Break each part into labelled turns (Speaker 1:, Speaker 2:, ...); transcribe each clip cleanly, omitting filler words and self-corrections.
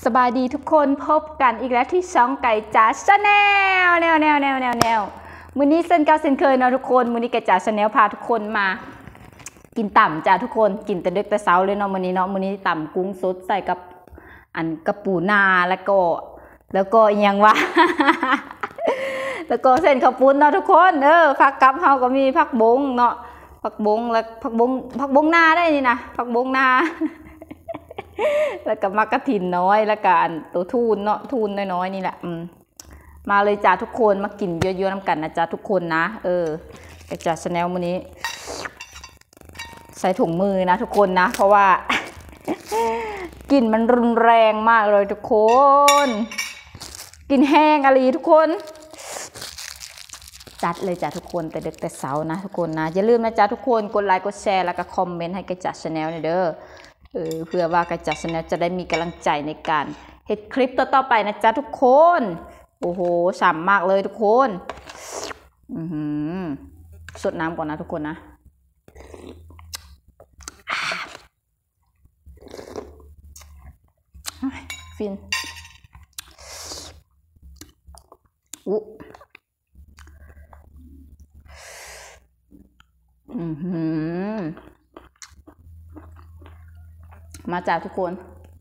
Speaker 1: สบายดีทุกคนพบกันอีกแล้วที่ช่องไก่จ๋าชาแนลแนวมื้อนี้เส้นเก่าเส้นเคยเนาะทุกคนมื้อนี้ไก่จ๋าชาแนลพาทุกคนมากินต่ำจ้าทุกคนกินแต่ดึกแต่เช้าเลยเนาะมื้อนี้ต่ำกุ้งสดใส่กับกระปูนาแล้วก็ยังวะ แล้วก็เส้นข้าวปุ้นเนาะทุกคนผักกับเฮาก็มีผักบงเนาะผักบงนาได้นี่นะผักบงนา แล้วก็มากระถินน้อยแล้วก็ตัวทูนเนาะทูนน้อยๆนี่แหละมาเลยจ้าทุกคนมากินเยอะๆน้ำกันนะจ้าทุกคนนะไอ้จ้าชาแนลมื้อนี้ใส่ถุงมือนะทุกคนนะเพราะว่า กลิ่นมันรุนแรงมากเลยทุกคนกลิ่นแห้งอะไรทุกคนจัดเลยจ้าทุกคนแต่เด็กแต่เสาร์นะทุกคนนะอย่าลืมนะจ้าทุกคนกดไลค์กดแชร์แล้วก็คอมเมนต์ให้ไก่จ๋าชาแนลเด้อเพื่อว่าไก่จ๋าชาแนลจะได้มีกำลังใจในการเฮ็ดคลิปต่อไปนะจ๊ะทุกคนโอ้โหฉ่ำมากเลยทุกคนสดน้ำก่อนนะทุกคนนะฟินมาจ้าทุกคน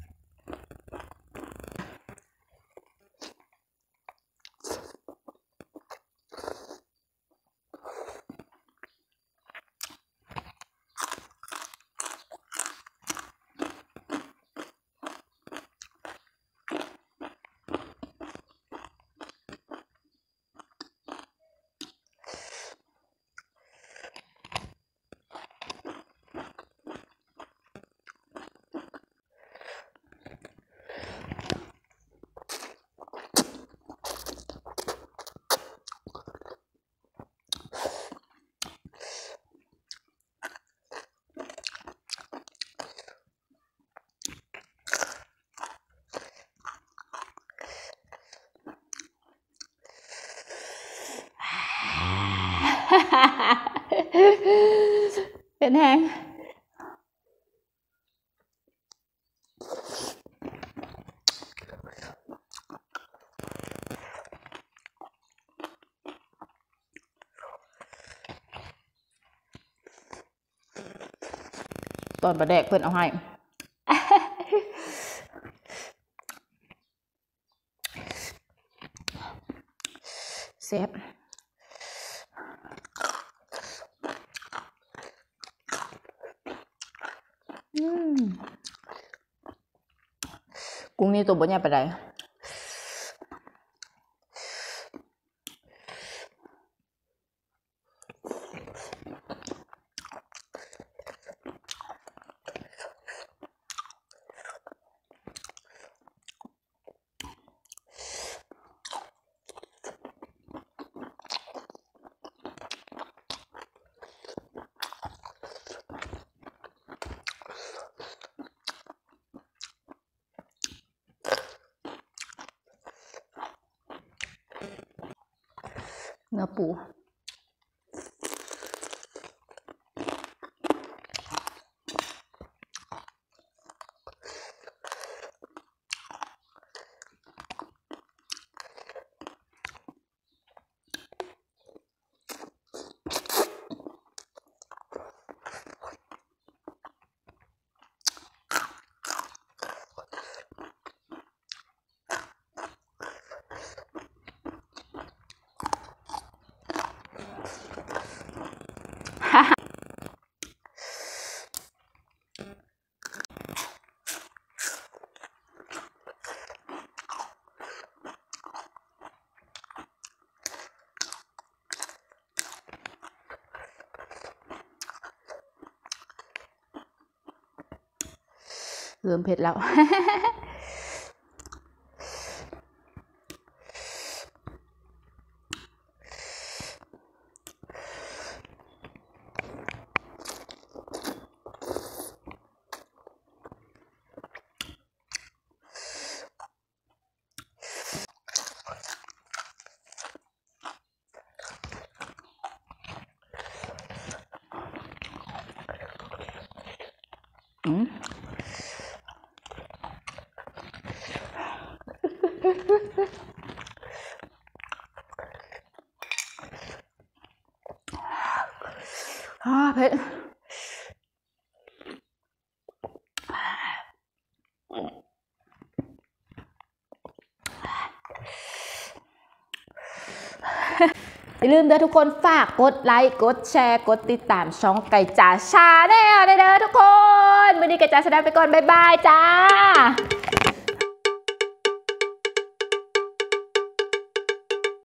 Speaker 1: เป็นแห้งตอนประแดกเพื่อนเอาให้เซฟกุ้งนี่ตัวบ่ใหญ่ไปไหนเนื้อปูเริ่มเผ็ดแล้วเผ็ดอย่าลืมเด้อทุกคนฝากกดไลค์กดแชร์กดติดตามช่องไก่จ๋าชาแนลเด้อทุกคนวันนี้ไก่จ๋าแสดงไปก่อนบ๊ายบายจ้า